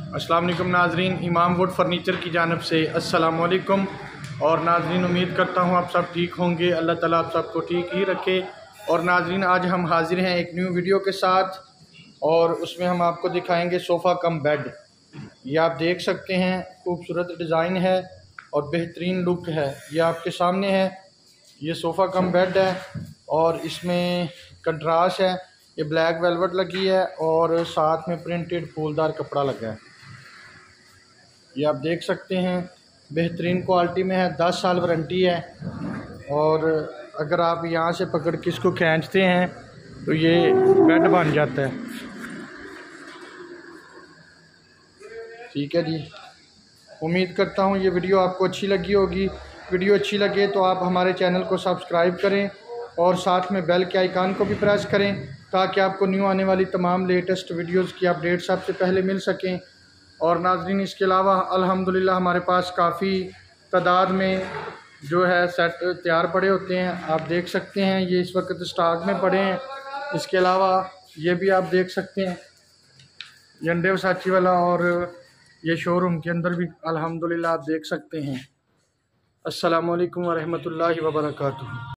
अस्सलाम वालेकुम नाजरीन, इमाम वुड फर्नीचर की जानब से अस्सलाम वालेकुम। और नाजरीन, उम्मीद करता हूँ आप सब ठीक होंगे। अल्लाह ताला आप सबको ठीक ही रखे। और नाजरीन, आज हम हाजिर हैं एक न्यू वीडियो के साथ, और उसमें हम आपको दिखाएंगे सोफ़ा कम बेड। ये आप देख सकते हैं, खूबसूरत डिज़ाइन है और बेहतरीन लुक है। ये आपके सामने है, ये सोफ़ा कम बेड है और इसमें कंट्रास्ट है। ये ब्लैक वेलवेट लगी है और साथ में प्रिंटेड फूलदार कपड़ा लगा है। ये आप देख सकते हैं, बेहतरीन क्वालिटी में है, 10 साल वारंटी है। और अगर आप यहाँ से पकड़ के इसको खींचते हैं तो ये बेड बन जाता है। ठीक है जी, उम्मीद करता हूँ ये वीडियो आपको अच्छी लगी होगी। वीडियो अच्छी लगे तो आप हमारे चैनल को सब्सक्राइब करें और साथ में बेल के आइकन को भी प्रेस करें, ताकि आपको न्यू आने वाली तमाम लेटेस्ट वीडियोस की अपडेट सबसे पहले मिल सकें। और नाज़रीन, इसके अलावा अल्हम्दुलिल्लाह हमारे पास काफ़ी तादाद में जो है सेट तैयार पड़े होते हैं। आप देख सकते हैं, ये इस वक्त स्टॉक में पड़े हैं। इसके अलावा ये भी आप देख सकते हैं, यंडे वसाची वाला, और ये शोरूम के अंदर भी अल्हम्दुलिल्लाह आप देख सकते हैं। अस्सलामु अलैकुम व रहमतुल्लाहि व बरकातुहू।